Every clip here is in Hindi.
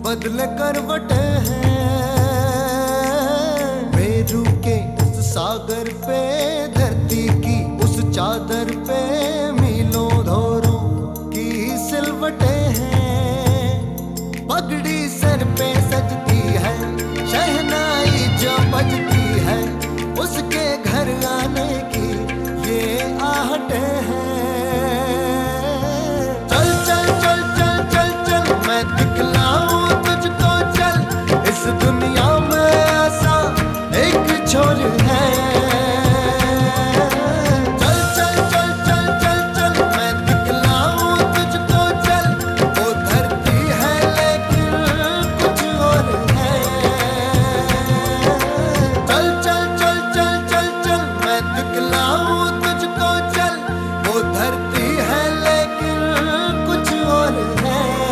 बदले करवटे हैं, मेरू के इस सागर पे, धरती की उस चादर पे मीलों धोरों की सिलवटे हैं। पगड़ी सर पे सजती है, शहनाई जो बजती है, उसके घर आने की ये आहटे हैं। चल चल चल चल चल चल मैं दिखलाऊं तुझको, चल इस दुनिया में ऐसा एक छोर है। चल चल चल चल चल चल मैं दिखलाऊं तुझको, चल वो धरती है लेकिन कुछ और है। चल चल चल चल चल चल मैं दिखलाऊं तुझको, चल वो धरती है लेकिन कुछ और है।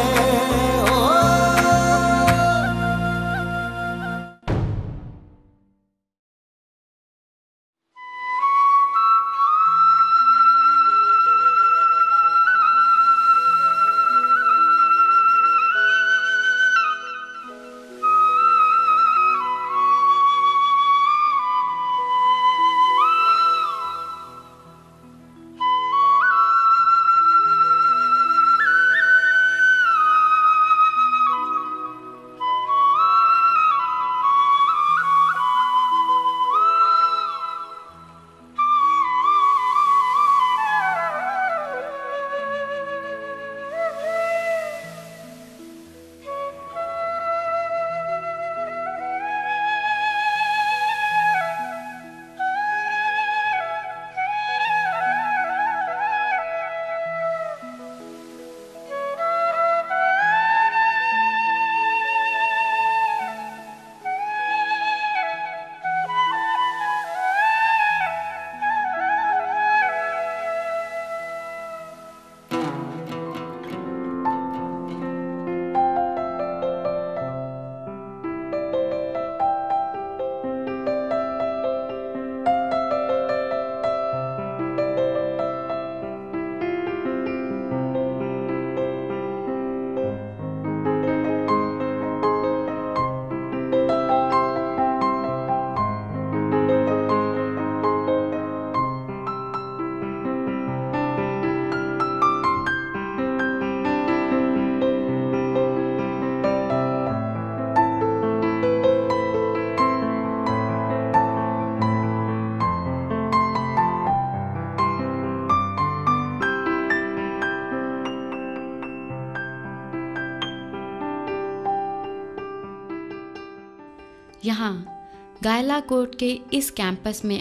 यहाँ गायलाकोट के इस कैंपस में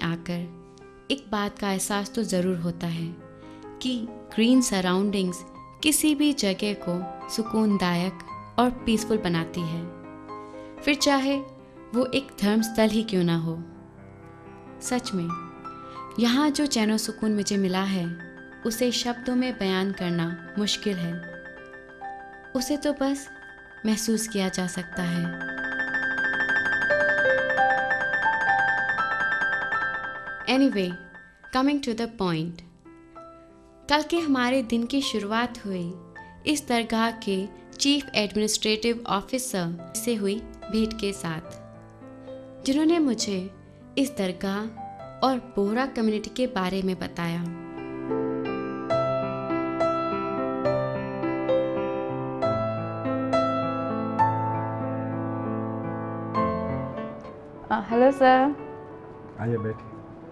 आकर एक बात का एहसास तो ज़रूर होता है कि ग्रीन सराउंडिंग्स किसी भी जगह को सुकूनदायक और पीसफुल बनाती है, फिर चाहे वो एक धर्मस्थल ही क्यों ना हो। सच में यहाँ जो चैन और सुकून मुझे मिला है उसे शब्दों में बयान करना मुश्किल है, उसे तो बस महसूस किया जा सकता है। Anyway, coming to the point, कल के हमारे दिन की शुरुआत हुई इस दरगाह के चीफ एडमिनिस्ट्रेटिव ऑफिसर से हुई भेंट के साथ, जिन्होंने मुझे इस दरगाह और बोहरा कम्युनिटी के बारे में बताया। Hello sir. आइए बैठिए।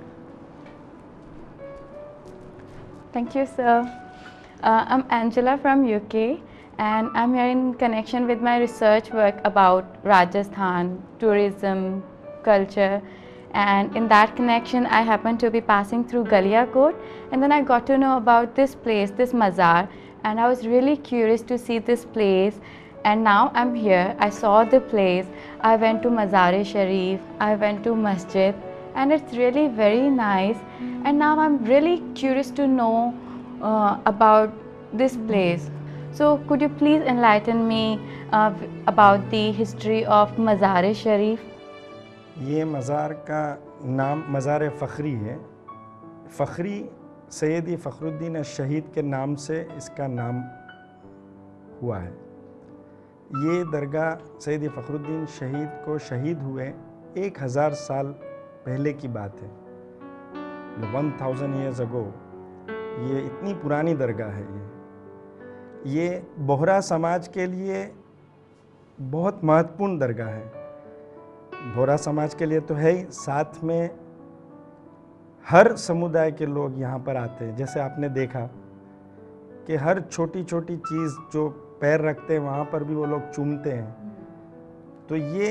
Thank you, sir. I'm Angela from UK and I'm here in connection with my research work about Rajasthan, tourism, culture, and in that connection I happened to be passing through Galiakot and then I got to know about this place, this mazar, and I was really curious to see this place, and now I'm here. I saw the place, I went to Mazar-e-Sharif, I went to Masjid, and it's really very nice, and now I'm really curious to know about this place. So could you please enlighten me about the history of Mazar-e-Sharif? ये मज़ार का नाम मज़ार फ़ख्री है। फ़ख्री सैयदी फ़खरुद्दीन शहीद के नाम से इसका नाम हुआ है। ये दरगाह सैयद फ़खरुद्दीन शहीद को शहीद हुए 1000 साल पहले की बात है, 1000 years ago। ये इतनी पुरानी दरगाह है। ये बोहरा समाज के लिए बहुत महत्वपूर्ण दरगाह है। बोहरा समाज के लिए तो है ही, साथ में हर समुदाय के लोग यहाँ पर आते हैं। जैसे आपने देखा कि हर छोटी छोटी चीज़ जो पैर रखते हैं वहाँ पर भी वो लोग चूमते हैं। तो ये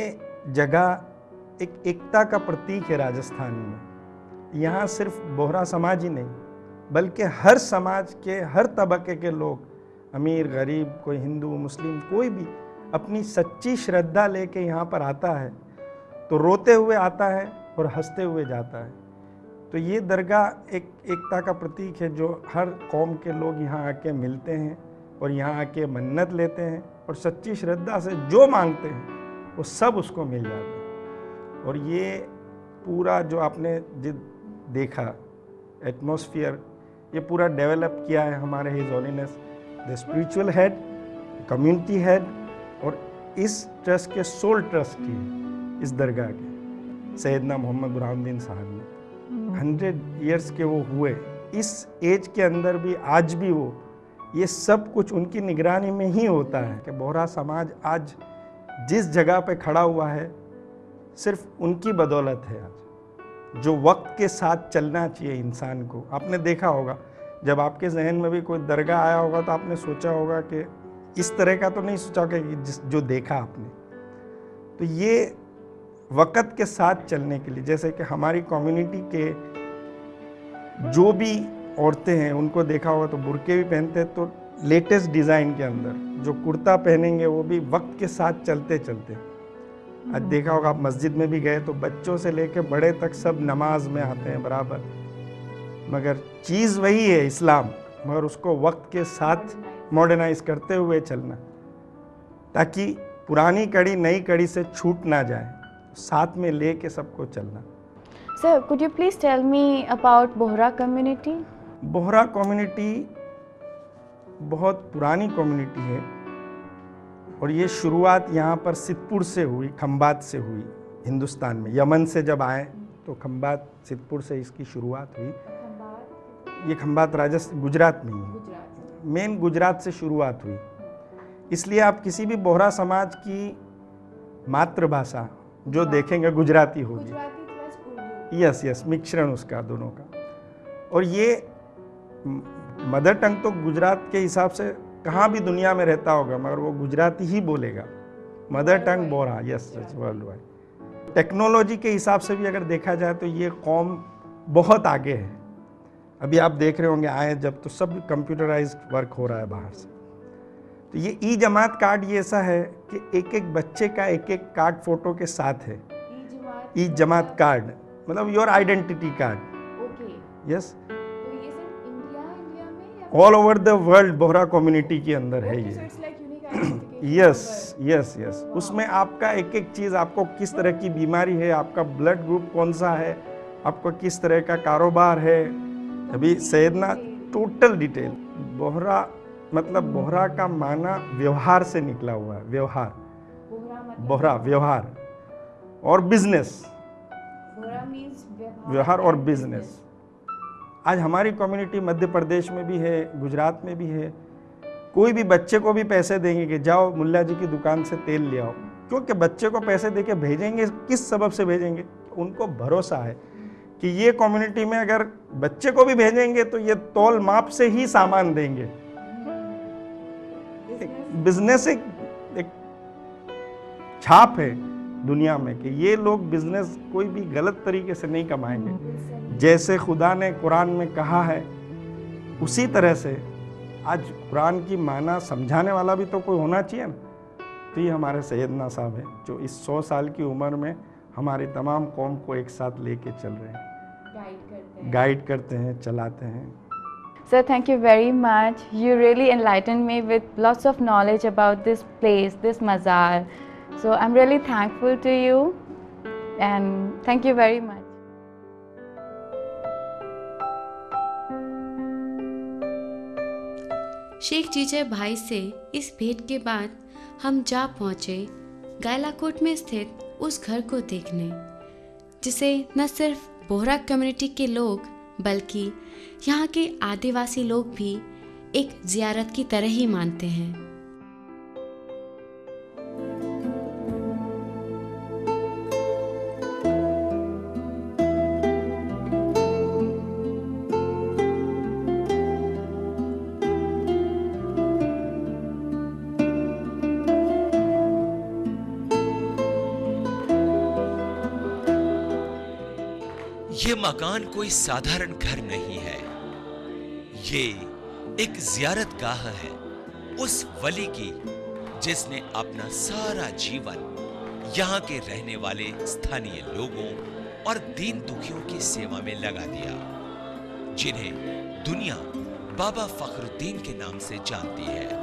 जगह एक एकता का प्रतीक है राजस्थान में। यहाँ सिर्फ बोहरा समाज ही नहीं, बल्कि हर समाज के हर तबके के लोग, अमीर गरीब, कोई हिंदू मुस्लिम, कोई भी अपनी सच्ची श्रद्धा लेके यहाँ पर आता है तो रोते हुए आता है और हंसते हुए जाता है। तो ये दरगाह एक एकता का प्रतीक है, जो हर कौम के लोग यहाँ आके मिलते हैं और यहाँ आके मन्नत लेते हैं और सच्ची श्रद्धा से जो मांगते हैं वो सब उसको मिल जाता है। और ये पूरा जो आपने देखा एटमॉस्फेयर, ये पूरा डेवलप किया है हमारे his holiness the spiritual head, community head, और इस ट्रस्ट के सोल ट्रस्टी इस दरगाह के सैयदना मोहम्मद बुरहानुद्दीन साहब ने 100 ईयर्स के वो हुए। इस एज के अंदर भी आज भी वो ये सब कुछ उनकी निगरानी में ही होता है कि बोहरा समाज आज जिस जगह पे खड़ा हुआ है सिर्फ उनकी बदौलत है। आज जो वक्त के साथ चलना चाहिए इंसान को। आपने देखा होगा जब आपके जहन में भी कोई दरगाह आया होगा तो आपने सोचा होगा कि इस तरह का तो नहीं सोचा होगा कि जो देखा आपने। तो ये वक्त के साथ चलने के लिए, जैसे कि हमारी कम्युनिटी के जो भी औरतें हैं उनको देखा होगा तो बुर्के भी पहनते हैं, तो लेटेस्ट डिज़ाइन के अंदर जो कुर्ता पहनेंगे वो भी वक्त के साथ चलते चलते। आज देखा होगा आप मस्जिद में भी गए तो बच्चों से लेके बड़े तक सब नमाज में आते हैं बराबर, मगर चीज़ वही है इस्लाम, मगर उसको वक्त के साथ मॉडर्नाइज करते हुए चलना, ताकि पुरानी कड़ी नई कड़ी से छूट ना जाए, साथ में लेके सबको चलना। Sir, could you please tell me about Bohra community? Bohra community बहुत पुरानी कम्युनिटी है और ये शुरुआत यहाँ पर सिद्धपुर से हुई, खंबात से हुई। हिंदुस्तान में यमन से जब आए तो खंबात सिद्धपुर से इसकी शुरुआत हुई। ये खंबात राजस्थान गुजरात में ही है, मेन गुजरात से शुरुआत हुई। इसलिए आप किसी भी बोहरा समाज की मातृभाषा जो देखेंगे गुजराती होगी। यस, मिश्रण उसका दोनों का। और ये मदर टंग तो गुजरात के हिसाब से कहाँ भी दुनिया में रहता होगा मगर वो गुजराती ही बोलेगा। Mother tongue Bohra, yes world wide. Technology के हिसाब से भी अगर देखा जाए तो ये कौम बहुत आगे है। अभी आप देख रहे होंगे आए जब तो सब कंप्यूटराइज्ड वर्क हो रहा है बाहर से। तो ये ई जमात कार्ड ये ऐसा है कि एक एक बच्चे का एक एक कार्ड फोटो के साथ है। ई जमात कार्ड मतलब your identity card. Yes, all over the world Bohra community के अंदर है ये। यस, उसमें आपका एक एक चीज़, आपको किस तरह की बीमारी है, आपका ब्लड ग्रुप कौन सा है, आपको किस तरह का कारोबार है, अभी सैयदना टोटल डिटेल। बोहरा मतलब बोहरा का माना व्यवहार से निकला हुआ है। व्यवहार, बोहरा व्यवहार और बिजनेस, व्यवहार और बिजनेस। आज हमारी कम्युनिटी मध्य प्रदेश में भी है, गुजरात में भी है। कोई भी बच्चे को भी पैसे देंगे कि जाओ मुल्ला जी की दुकान से तेल ले आओ, क्योंकि बच्चे को पैसे देके भेजेंगे, किस सबब से भेजेंगे? उनको भरोसा है कि ये कम्युनिटी में अगर बच्चे को भी भेजेंगे तो ये तौल माप से ही सामान देंगे। बिजनेस एक छाप है दुनिया में कि ये लोग बिजनेस कोई भी गलत तरीके से नहीं कमाएंगे। जैसे खुदा ने कुरान में कहा है उसी तरह से आज कुरान की माना समझाने वाला भी तो कोई होना चाहिए ना। तो ये हमारे सैयदना साहब हैं जो इस 100 साल की उम्र में हमारी तमाम कौम को एक साथ लेके चल रहे हैं, गाइड करते हैं, चलाते हैं। Sir, thank you very much. You really enlightened me with lots of knowledge about this place, this mazar. So I'm really thankful to you and thank you very much. Sheikh जीजा भाई से इस भेंट के बाद हम जा पहुँचे गायलाकोट में स्थित उस घर को देखने जिसे न सिर्फ बोहरा कम्युनिटी के लोग बल्कि यहाँ के आदिवासी लोग भी एक जियारत की तरह ही मानते हैं। ये मकान कोई साधारण घर नहीं है, ये एक जियारत गाह है उस वली की जिसने अपना सारा जीवन यहाँ के रहने वाले स्थानीय लोगों और दीन दुखियों की सेवा में लगा दिया, जिन्हें दुनिया बाबा फखरुद्दीन के नाम से जानती है।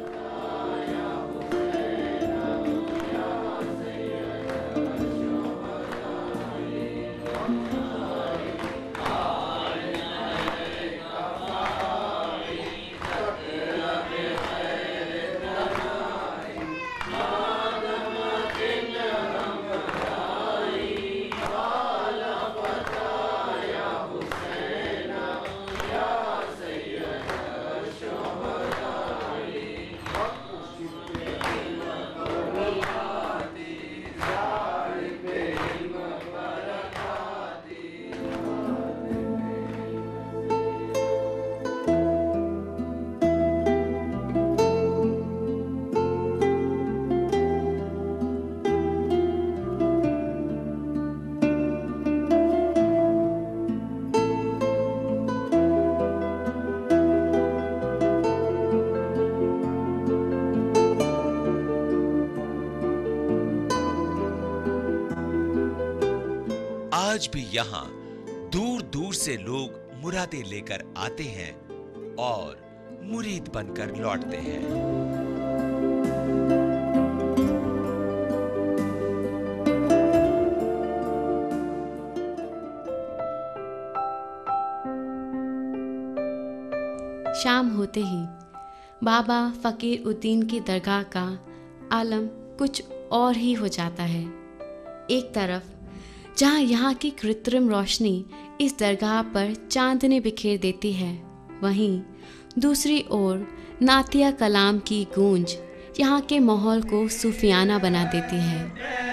आज भी यहाँ दूर दूर से लोग मुरादें लेकर आते हैं और मुरीद बनकर लौटते हैं। शाम होते ही बाबा फकीर उद्दीन की दरगाह का आलम कुछ और ही हो जाता है। एक तरफ जहाँ यहाँ की कृत्रिम रोशनी इस दरगाह पर चांदनी बिखेर देती है, वहीं दूसरी ओर नातिया कलाम की गूंज यहाँ के माहौल को सूफियाना बना देती है।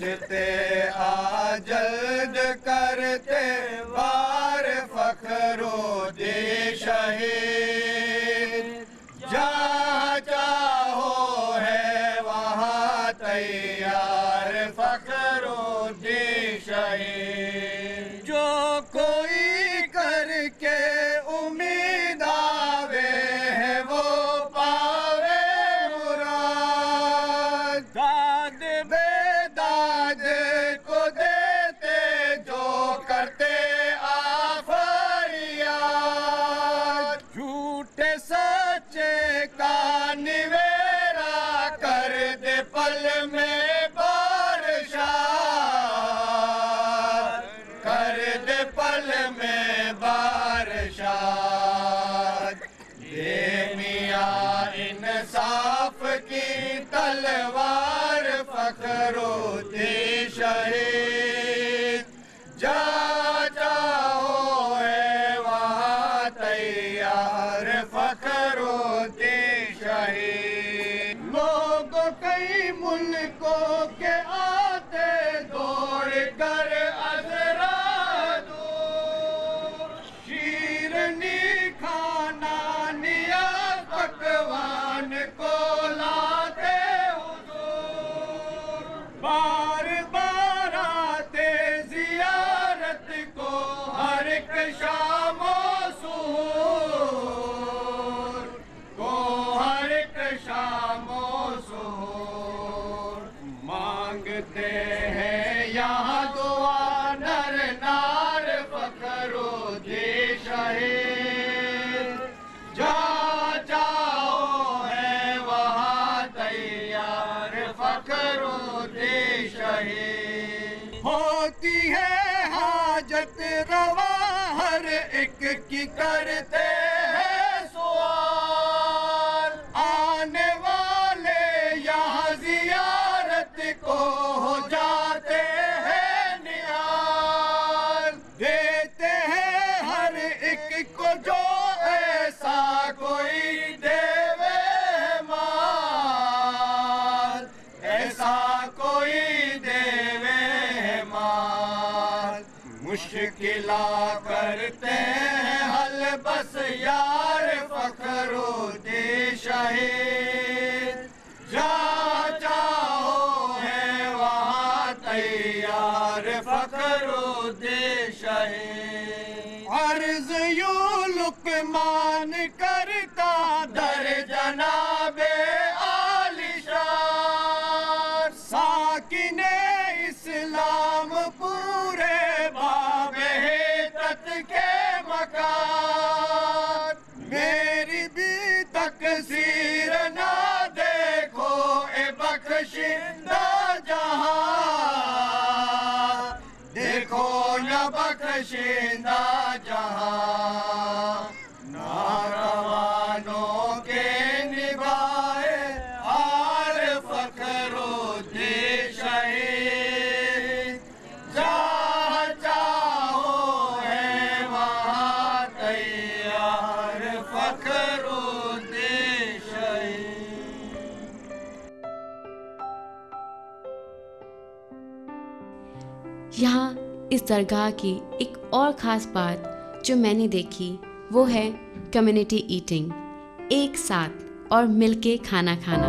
आ जल्द करते वार फखरो देश हित, जहाँ चाहो है वहाँ तैयार फखरुद्दीन शहीद। जो कोई करके उम्मीद आवे है वो पावे मुराद। दाद बेदाद को देते जो करते आफरियाद। झूठे सच्चे का निवेरा कर दे पल में बारिशात, कर दे पल में बारिशात। ये मियाँ इंसाफ की तलवार फखरुद्दीन शहीद, जहाँ चाहो है वहाँ तैयार फखरुद्दीन शहीद। लोग कई मुल्कों के आते दौड़ कर अजरा दूर, शीरनी खाना निया पकवान को लाते हुजूर। बार बार आते जियारत को हर एक शामो सुहूर, को हर एक शामो सुहूर। मांगते हैं यहाँ दुआ नर नार फखरुद्दीन शहीद, जहाँ चाहो है वहाँ तैयार फखरुद्दीन शहीद। होती है हाजत रवा हर एक की करते हैं सवाल। आने वाले यहाँ जियारत को हो जाते हैं निहाल। देते हैं हर एक को जो ऐसा कोई देवे माल, ऐसा कोई देवे माल। मुश्किला करते हैं हल बस यार फखरुद्दीन शहीद, जहाँ चाहो है वहाँ तैयार फखरुद्दीन शहीद। अर्ज यूं लुकमान करता दर जनाबे आलिशान, साकिने इस्लाम पूरे बाबे तत के मकान। मेरी भी तकसीर ना देखो ए बख्शिंदा जहां, देखो न बख्शिंदा जहां। नारवानों के निभाए हार फखरुद्दीन शहीद, जहाँ चाहो है वहाँ तैयार फखरुद्दीन शहीद। यहाँ इस दरगाह की एक और ख़ास बात जो मैंने देखी वो है कम्युनिटी ईटिंग, एक साथ और मिलके खाना खाना।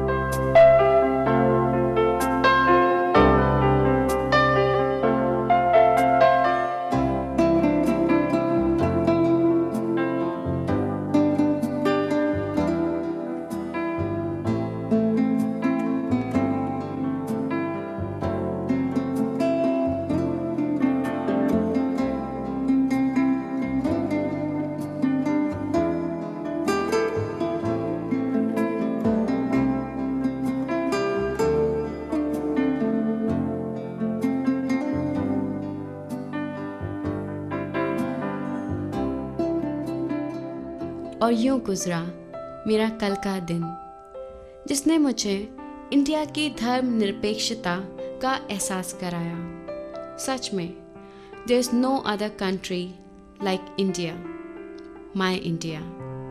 और यूं गुजरा मेरा कल का दिन, जिसने मुझे इंडिया की धर्मनिरपेक्षता का एहसास कराया। सच में there is no other country like India, my India.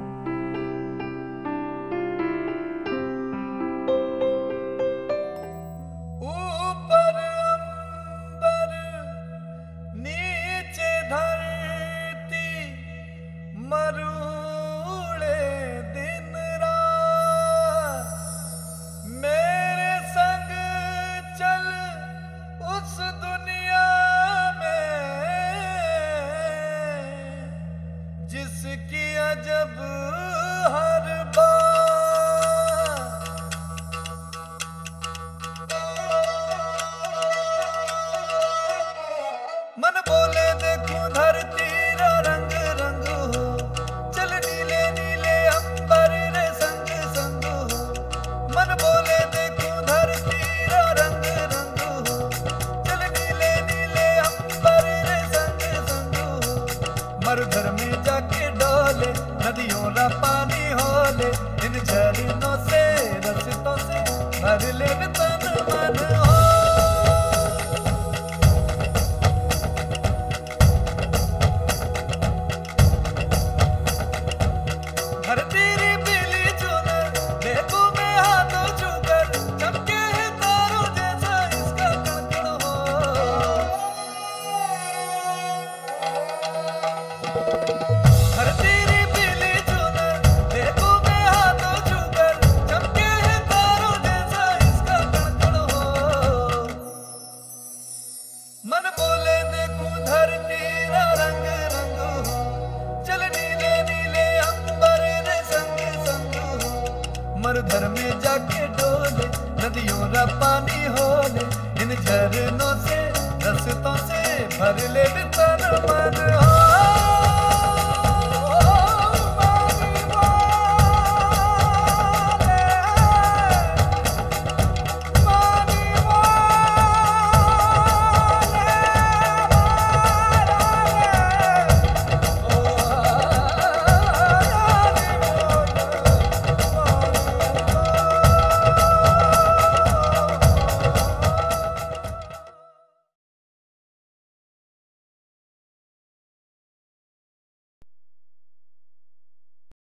ऊपर अंबर नीचे धरती, मरुधर में जाके डोले, नदियों रा पानी होले, इन झरनों से रस्तों से भर ले तन मन हो।